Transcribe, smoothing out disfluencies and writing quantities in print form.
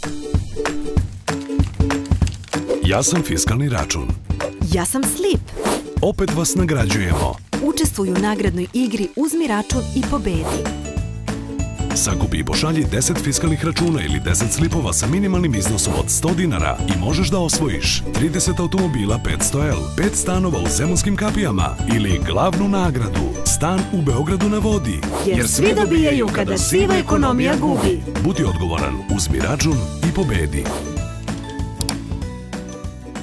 Ja sam fiskalni račun. Ja sam Slip. Opet vas nagrađujemo. Učestvuj u nagradnoj igri Uzmi račun i pobedi. Sakupi i pošalji 10 fiskalnih računa ili 10 slipova sa minimalnim iznosom od 100 dinara i možeš da osvojiš 30 automobila 500L, 5 stanova u Zemunskim kapijama ili glavnu nagradu, stan u Beogradu na vodi. Jer svi dobijaju kada siva ekonomija gubi. Budi odgovoran, uzmi račun i pobedi.